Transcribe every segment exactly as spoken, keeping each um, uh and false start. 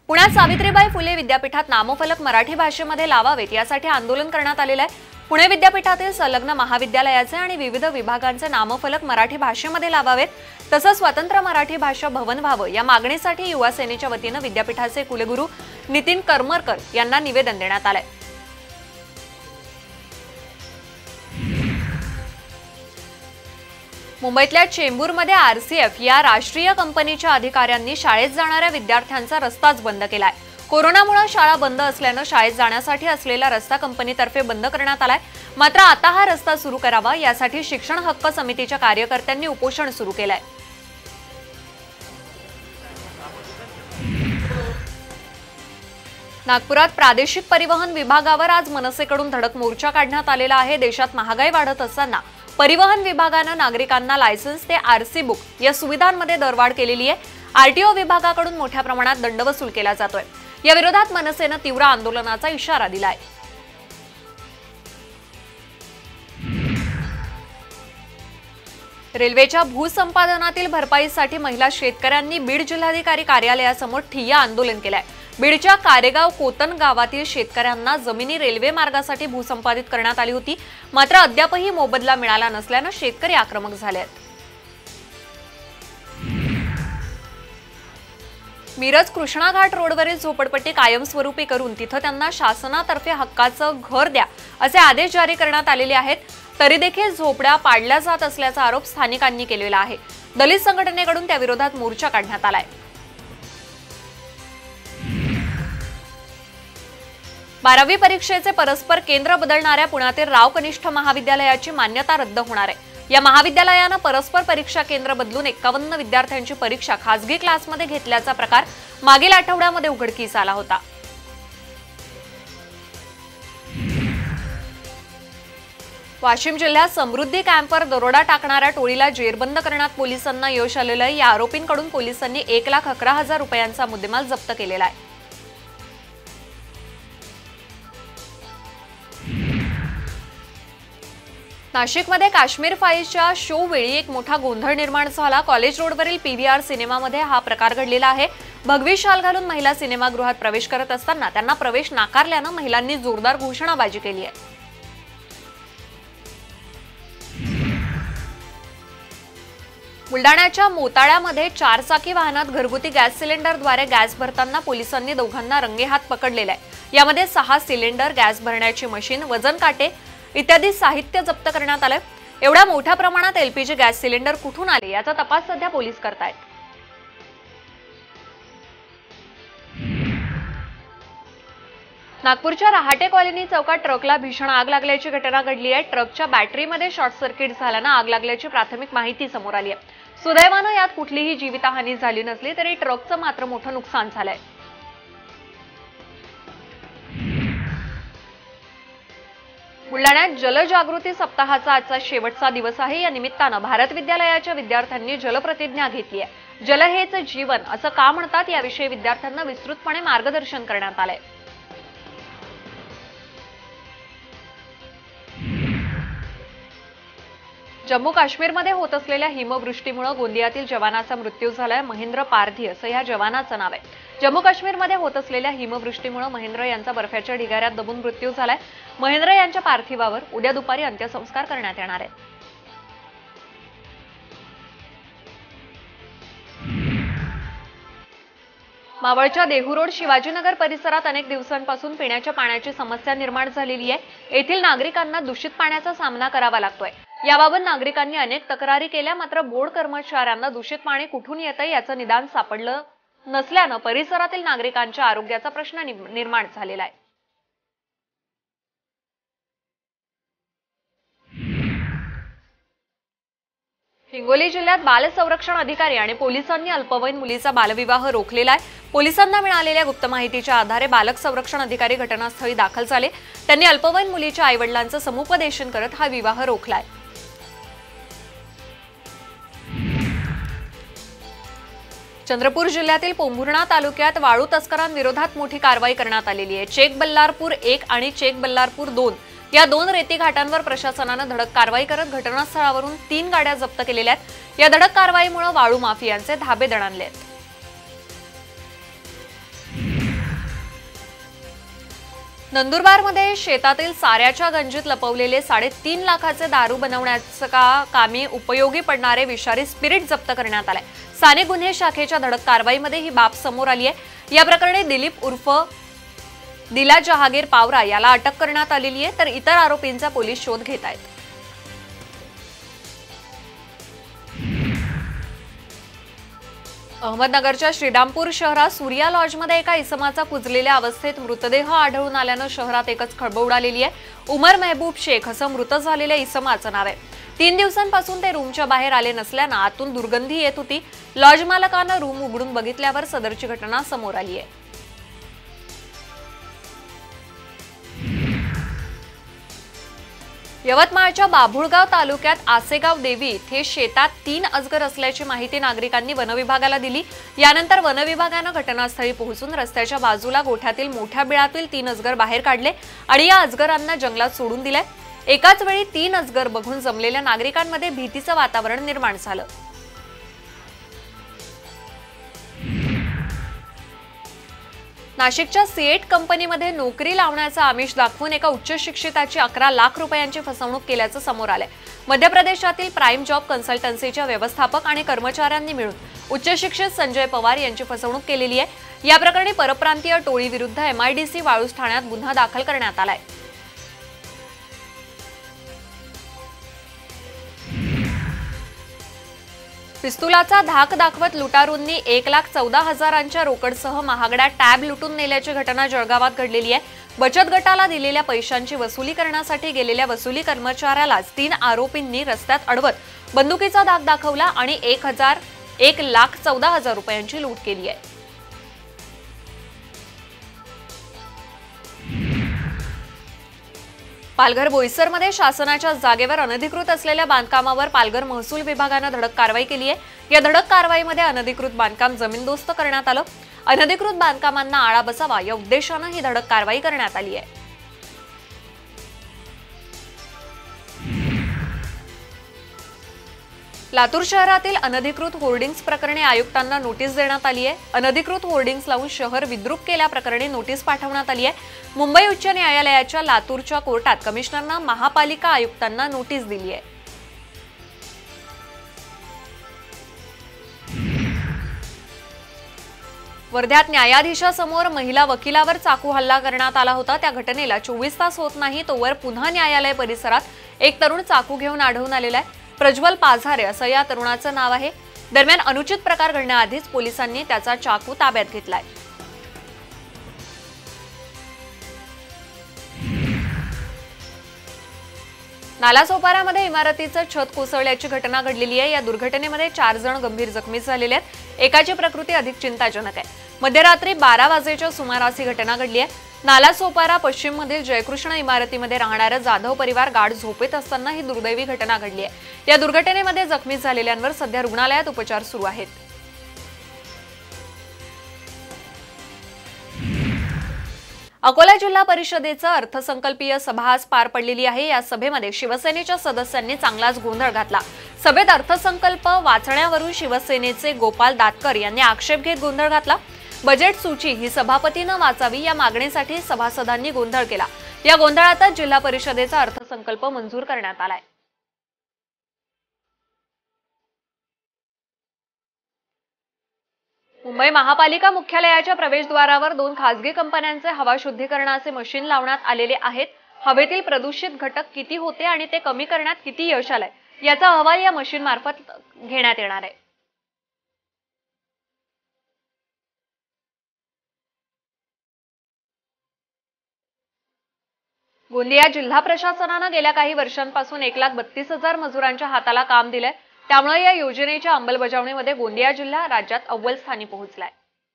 पुण्यात सावित्रीबाई फुले विद्यापीठात नामफलक मराठी भाषेमध्ये लावावेत यासाठी आंदोलन करण्यात आलेले आहे। पुणे विद्यापीठातील संलग्न महाविद्यालयाचे आणि विविध विभागांचे नामफलक मराठी भाषेमध्ये लावावेत, तसंच स्वतंत्र मराठी भाषा भवन व्हावं या मागणीसाठी युवा सेनेच्या वतीने विद्यापीठाचे कुलगुरू नितीन करमरकर यांना निवेदन देण्यात आलंय। मुंबईतल्या चेंबूरमध्ये आरसीएफ या राष्ट्रीय कंपनीच्या अधिकाऱ्यांनी शाळेत जाणाऱ्या विद्यार्थ्यांचा रस्ताच बंद केलाय। कोरोनामुळे शाळा बंद असल्याने शाळेत जाण्यासाठी असलेला रस्ता कंपनीतर्फे बंद करण्यात आलाय। मात्र आता हा रस्ता सुरू करावा यासाठी शिक्षण हक्क समितीच्या कार्यकर्त्यांनी उपोषण सुरू केलंय। नागपुरात प्रादेशिक परिवहन विभागावर आज मनसेकडून धडक मोर्चा काढण्यात आलेला आहे। देशात महागाई वाढत असताना परिवहन विभागानं नागरिकांना लायसन्स ते आरसी बुक या सुविधांमध्ये दरवाढ केलेली आहे। आरटीओ विभागाकडून मोठ्या प्रमाणात दंड वसूल केला जातोय। या विरोधात मनसेनं तीव्र आंदोलनाचा इशारा दिलाय। रेल्वेच्या भूसंपादनातील भरपाईसाठी महिला शेतकऱ्यांनी बीड जिल्हाधिकारी कार्यालयासमोर ठिय्या आंदोलन केलंय। बीडच्या कारेगाव कोतन गावातील शेतकऱ्यांना जमिनी रेल्वे मार्गासाठी भूसंपादित करण्यात आली होती, मात्र अद्यापही मोबदला मिळाला नसल्याने शेतकरी आक्रमक झाले आहेत। मिरज कृष्णा घाट रोडवरील झोपडपट्टी कायमस्वरूपी करून तिथं त्यांना शासनातर्फे हक्काचं घर द्या असे आदेश जारी करण्यात आलेले आहेत। तरी देखील झोपड्या पाडल्या जात असल्याचा आरोप स्थानिकांनी केलेला आहे। दलित संघटनेकडून त्या विरोधात मोर्चा काढण्यात आलाय। बारावी परीक्षेचे परस्पर केंद्र बदलणाऱ्या पुण्यातील राव कनिष्ठ महाविद्यालयाची मान्यता रद्द होणार आहे। या महाविद्यालयानं परस्पर परीक्षा केंद्र बदलून एक्कावन्न विद्यार्थ्यांची परीक्षा खासगी क्लासमध्ये घेतल्याचा प्रकार मागील आठवड्यामध्ये उघडकीस आला होता। वाशिम जिल्ह्यात समृद्धी कॅम्पवर दरोडा टाकणाऱ्या टोळीला जेरबंद करण्यात पोलिसांना यश आलेलं आहे। या आरोपींकडून पोलिसांनी एक लाख अकरा हजार रुपयांचा मुद्देमाल जप्त केलेला आहे। नाशिकमध्ये काश्मीर फाईल्सच्या शो वेळी एक मोठा गोंधळ निर्माण झाला। कॉलेज रोडवरील पीव्हीआर सिनेमामध्ये हा प्रकार घडलेला आहे। भगवी शाल घालून महिला सिनेमागृहात प्रवेश करत असताना त्यांना प्रवेश नाकारल्यानं महिलांनी जोरदार घोषणाबाजी केली आहे। बुलडाण्याच्या मोताळ्यामध्ये चारचाकी वाहनात घरगुती गॅस सिलेंडरद्वारे गॅस भरताना पोलिसांनी दोघांना रंगेहात पकडलेलं आहे। यामध्ये सहा सिलेंडर, गॅस भरण्याची मशीन, वजन काटे इत्यादी साहित्य जप्त करण्यात आले। एवढ्या मोठ्या प्रमाणात एलपीजी गॅस सिलेंडर कुठून आले याचा तपास सध्या पोलीस करतायत। नागपूरच्या रहाटे कॉलनी चौकात ट्रकला भीषण आग लागल्याची घटना घडली आहे। ट्रकच्या बॅटरीमध्ये शॉर्ट सर्किट झाल्याने आग लागल्याची प्राथमिक माहिती समोर आली आहे। सुदैवाने यात कुठलीही जीवितहानी झाली नसली तरी ट्रकचं मात्र मोठं नुकसान झालंय। बुलडाण्यात जलजागृती सप्ताहाचा आजचा शेवटचा दिवस आहे। या निमित्तानं भारत विद्यालयाच्या विद्यार्थ्यांनी जलप्रतिज्ञा घेतली आहे। जल हेच जीवन असं का म्हणतात याविषयी विद्यार्थ्यांना विस्तृतपणे मार्गदर्शन करण्यात आलंय। जम्मू काश्मीरमध्ये होत असलेल्या हिमवृष्टीमुळे गोंदियातील जवानाचा मृत्यू झालाय। महेंद्र पारधी असं या जवानाचं नाव आहे। जम्मू काश्मीरमध्ये होत असलेल्या हिमवृष्टीमुळे महेंद्र यांचा बर्फाच्या ढिगाऱ्यात दबून मृत्यू झालाय। महेंद्र यांच्या पार्थिवावर उद्या दुपारी अंत्यसंस्कार करण्यात येणार आहेत। मावळच्या देहू शिवाजीनगर परिसरात अनेक दिवसांपासून पिण्याच्या पाण्याची समस्या निर्माण झालेली आहे। येथील नागरिकांना दूषित पाण्याचा सामना करावा लागतोय। याबाबत नागरिकांनी अनेक तक्रारी केल्या, मात्र बोर्ड कर्मचाऱ्यांना दूषित पाणी कुठून येतंय याचं निदान सापडलं नसल्यानं परिसरातील नागरिकांच्या आरोग्याचा प्रश्न निर्माण झालेला आहे। हिंगोली जिल्ह्यात बाल संरक्षण अधिकारी आणि पोलिसांनी अल्पवयीन मुलीचा बालविवाह रोखलेला आहे। पोलिसांना मिळालेल्या गुप्त माहितीच्या आधारे बालक संरक्षण अधिकारी घटनास्थळी दाखल झाले। त्यांनी अल्पवयीन मुलीच्या आईवडिलांचं समुपदेशन करत हा विवाह रोखलाय। चंद्रपूर जिल्ह्यातील पोंभुर्णा तालुक्यात वाळू तस्करांविरोधात मोठी कारवाई करण्यात आलेली आहे। चेक बल्लारपूर एक आणि चेक बल्लारपूर दोन या दोन रेती घाटांवर प्रशासनानं धडक कारवाई करत घटनास्थळावरून तीन गाड्या जप्त केलेल्या आहेत। या धडक कारवाईमुळे वाळू माफियांचे धाबे दणाणले आहेत। नंदुरबारमध्ये शेतातील साऱ्याच्या गंजीत लपवलेले साडेतीन लाखाचे दारू बनवण्याच्या कामी उपयोगी पडणारे विषारी स्पिरिट जप्त करण्यात आले। स्थानिक गुन्हे शाखेच्या धडक कारवाईमध्ये ही बाब समोर आली आहे। या प्रकरणी दिलीप उर्फ दिला जहागीर पावरा याला अटक करण्यात आलेली आहे, तर इतर आरोपींचा पोलीस शोध घेत आहेत। अहमदनगरच्या श्रीरामपूर शहरात सूर्या लॉजमध्ये एका इसमाचा कुजलेल्या अवस्थेत मृतदेह आढळून आल्यानं शहरात एकच खळबळ उडालेली आहे। उमर मेहबूब शेख असं मृत झालेल्या इसमाचं नाव आहे। तीन दिवसांपासून ते रूमच्या बाहेर आले नसल्यानं आतून दुर्गंधी येत होती। लॉज मालकानं रूम उघडून बघितल्यावर सदरची घटना समोर आली आहे। यवतमाळच्या बाभुळगाव तालुक्यात आसेगाव देवी येथे शेतात तीन अजगर असल्याची माहिती नागरिकांनी वनविभागाला दिली। यानंतर वनविभागानं घटनास्थळी पोहोचून रस्त्याच्या बाजूला गोठ्यातील मोठ्या बिळातील तीन अजगर बाहेर काढले आणि या अजगरांना जंगलात सोडून दिले। एकाच वेळी तीन अजगर बघून जमलेल्या नागरिकांमध्ये भीतीचं वातावरण निर्माण झालं। नाशिकच्या सीएट कंपनीमध्ये नोकरी लावण्याचा आमिष दाखवून एका उच्च शिक्षिताची अकरा लाख रुपयांची फसवणूक केल्याचं समोर आलंय। मध्य प्रदेशातील प्राइम जॉब कन्सल्टन्सीच्या व्यवस्थापक आणि कर्मचाऱ्यांनी मिळून उच्च शिक्षित संजय पवार यांची फसवणूक केलेली आहे। या प्रकरणी परप्रांतीय टोळीविरुद्ध एमआयडीसी वाळूज ठाण्यात गुन्हा दाखल करण्यात आलाय। पिस्तुलाचा धाक दाखवत लुटारूंनी एक लाख चौदा हजारांच्या रोकडसह महागड्या टॅब लुटून नेल्याची घटना जळगावात घडलेली आहे। बचत गटाला दिलेल्या पैशांची वसुली करण्यासाठी गेलेल्या वसुली कर्मचाऱ्यालाच तीन आरोपींनी रस्त्यात अडवत बंदुकीचा धाक दाखवला आणि एक हजार एक लाख चौदा हजार रुपयांची लूट केली आहे। पालघर बोईसरमध्ये शासनाच्या जागेवर अनधिकृत असलेल्या बांधकामावर पालघर महसूल विभागानं धडक कारवाई केली आहे। या धडक कारवाईमध्ये अनधिकृत बांधकाम जमीनदोस्त करण्यात आलं। अनधिकृत बांधकामांना आळा बसावा या उद्देशानं ही धडक कारवाई करण्यात आली आहे। लातूर शहरातील अनधिकृत होर्डिंग्स प्रकरणी आयुक्तांना नोटीस देण्यात आली आहे। अनधिकृत होर्डिंग्स लावून शहर विद्रूप केल्याप्रकरणी नोटीस पाठवण्यात आली आहे। मुंबई उच्च न्यायालयाच्या लातूरच्या कोर्टात कमिशनरनं महापालिका आयुक्तांना नोटीस दिली आहे। वर्ध्यात न्यायाधीशासमोर महिला वकिलावर चाकू हल्ला करण्यात आला होता। त्या घटनेला चोवीस तास होत नाही तोवर पुन्हा न्यायालय परिसरात एक तरुण चाकू घेऊन आढळून आलेला आहे। प्रज्वल पाझारे असं या तरुणाचं नाव आहे। दरम्यान अनुचित प्रकार घडण्याआधीच पोलिसांनी त्याचा चाकू ताब्यात घेतलाय। नालासोपारामध्ये इमारतीचं छत कोसळल्याची घटना घडलेली आहे। या दुर्घटनेमध्ये चार जण गंभीर जखमी झालेले आहेत। एकाची प्रकृती अधिक चिंताजनक आहे। मध्यरात्री बारा वाजेच्या सुमारास ही घटना घडली आहे। नालासोपारा पश्चिममधील जयकृष्ण इमारतीमध्ये राहणारा जाधव परिवार गाढ झोपेत असताना ही दुर्दैवी घटना घडली आहे। या दुर्घटनेमध्ये जखमी झालेल्यांवर सध्या रुग्णालयात उपचार सुरू आहेत। अकोला जिल्हा परिषदेचा अर्थसंकल्पीय सभा आज पार पडलेली आहे। या सभेमध्ये शिवसेनेच्या सदस्यांनी चांगलाच गोंधळ घातला। सभेत अर्थसंकल्प वाचण्यावरून शिवसेनेचे गोपाल दातकर यांनी आक्षेप घेत गोंधळ घातला। बजेट सूची ही सभापतीनं वाचावी या मागणीसाठी सभासदांनी गोंधळ केला। या गोंधळातच जिल्हा परिषदेचा अर्थसंकल्प मंजूर करण्यात आलाय। मुंबई महापालिका मुख्यालयाच्या प्रवेशद्वारावर दोन खासगी कंपन्यांचे हवा शुद्धीकरणाचे मशीन लावण्यात आलेले आहेत। हवेतील प्रदूषित घटक किती होते आणि ते कमी करण्यात किती यश आलंय याचा अहवाल या मशीन मार्फत घेण्यात येणार आहे। गोंदिया जिल्हा प्रशासनानं गेल्या काही वर्षांपासून एक लाख बत्तीस हजार मजुरांच्या हाताला काम दिलंय। त्यामुळे या योजनेच्या अंमलबजावणीमध्ये गोंदिया जिल्हा राज्यात अव्वल स्थानी पोहोचलाय।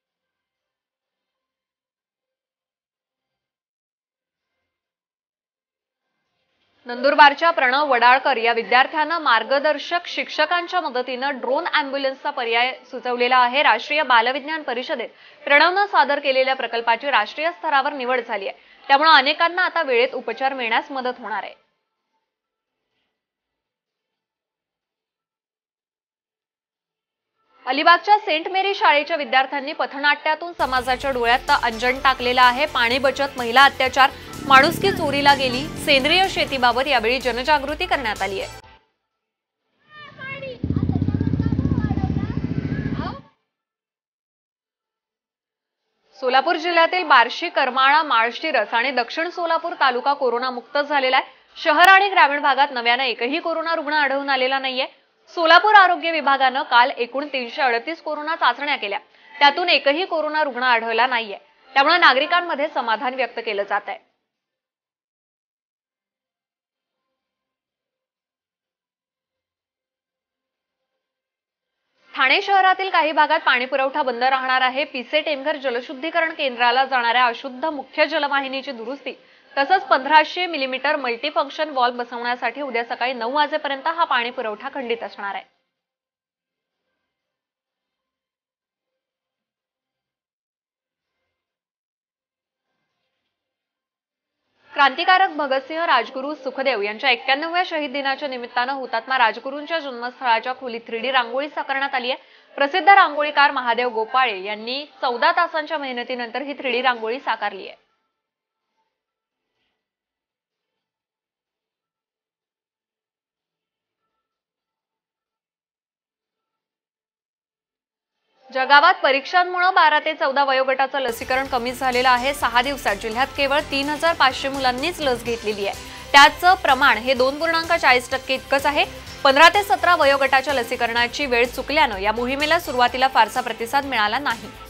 नंदुरबारच्या प्रणव वडाळकर या विद्यार्थ्यानं मार्गदर्शक शिक्षकांच्या मदतीनं ड्रोन अँब्युलन्सचा पर्याय सुचवलेला आहे। राष्ट्रीय बालविज्ञान परिषदेत प्रणवनं सादर केलेल्या प्रकल्पाची राष्ट्रीय स्तरावर निवड झाली आहे। त्यामुळे अनेकांना आता वेळेत उपचार मिळण्यास मदत होणार आहे। अलिबागच्या सेंट मेरी शाळेच्या विद्यार्थ्यांनी पथनाट्यातून समाजाच्या डोळ्यात अंजन टाकलेला आहे। पाणी बचत, महिला अत्याचार माणुसकी चोरीला गेली, सेंद्रिय शेतीबाबत यावेळी जनजागृती करण्यात आली आहे। सोलापूर जिल्ह्यातील बार्शी, करमाळा, माळशिरस आणि दक्षिण सोलापूर तालुका कोरोना मुक्त झालेला आहे। शहर आणि ग्रामीण भागात नव्याने एकही कोरोना रुग्ण आढळून आलेला नाहीये। सोलापूर आरोग्य विभागानं काल एकूण तीनशे अडतीस कोरोना चाचण्या केल्या, त्यातून एकही कोरोना रुग्ण आढळला नाहीये। त्यामुळे नागरिकांमध्ये समाधान व्यक्त केलं जात आहे। ठाणे शहरातील काही भागात पाणी पुरवठा बंद राहणार आहे। पिसे टेमघर जलशुद्धीकरण केंद्राला जाणाऱ्या अशुद्ध मुख्य जलवाहिनीची दुरुस्ती तसंच पंधराशे मिलीमीटर मल्टीफंक्शन वॉल बसवण्यासाठी उद्या सकाळी नऊ वाजेपर्यंत हा पाणी पुरवठा खंडित असणार आहे। क्रांतिकारक भगतसिंह राजगुरू सुखदेव यांच्या एक्क्याण्णव्या शहीद दिनाच्या निमित्तानं हुतात्मा राजगुरूंच्या जन्मस्थळाच्या खोलीत थ्री डी रांगोळी साकारण्यात आली आहे। प्रसिद्ध रांगोळीकार महादेव गोपाळे यांनी चौदा तासांच्या मेहनतीनंतर ही थ्री डी रांगोळी साकारली आहे। जगावात परीक्षांमुळे बारा ते चौदा वयोगटाचं लसीकरण कमी झालेलं आहे। सहा दिवसात जिल्ह्यात केवळ तीन हजार पाचशे मुलांनीच लस घेतलेली आहे। त्याचं प्रमाण हे दोन पूर्णांक चाळीस टक्के इतकंच आहे। पंधरा ते सतरा वयोगटाच्या लसीकरणाची वेळ चुकल्यानं या मोहिमेला सुरुवातीला फारसा प्रतिसाद मिळाला नाही।